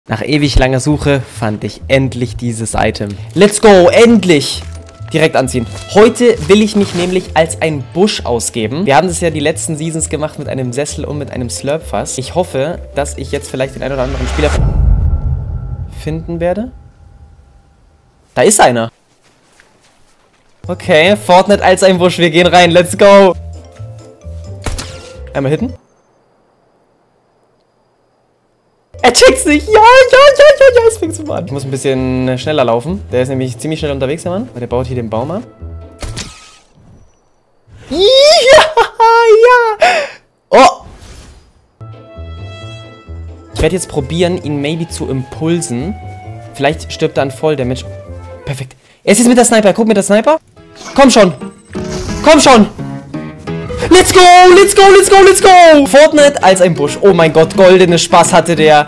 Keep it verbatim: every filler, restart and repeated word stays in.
Nach ewig langer Suche fand ich endlich dieses Item. Let's go, endlich! Direkt anziehen. Heute will ich mich nämlich als ein Busch ausgeben. Wir haben das ja die letzten Seasons gemacht mit einem Sessel und mit einem Slurpfass. Ich hoffe, dass ich jetzt vielleicht den einen oder anderen Spieler finden werde. Da ist einer. Okay, Fortnite als ein Busch. Wir gehen rein. Let's go. Einmal hitten. Er checkt's nicht. Ja, ja, ja, ja, ja. Es fängt so an. Ich muss ein bisschen schneller laufen. Der ist nämlich ziemlich schnell unterwegs, der Mann. Der baut hier den Baum ab. Ja, ja. Oh. Ich werde jetzt probieren, ihn maybe zu impulsen. Vielleicht stirbt er an Volldamage. Perfekt. Er ist jetzt mit der Sniper. Guck mit der Sniper. Komm schon. Komm schon. Let's go, let's go, let's go, let's go. Fortnite als ein Busch. Oh mein Gott, goldene Spaß hatte der.